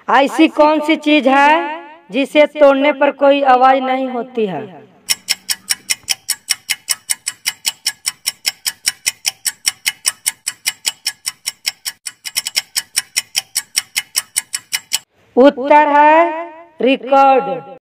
ऐसी कौन सी चीज है जिसे तोड़ने पर कोई आवाज नहीं होती है? उत्तर है रिकॉर्ड।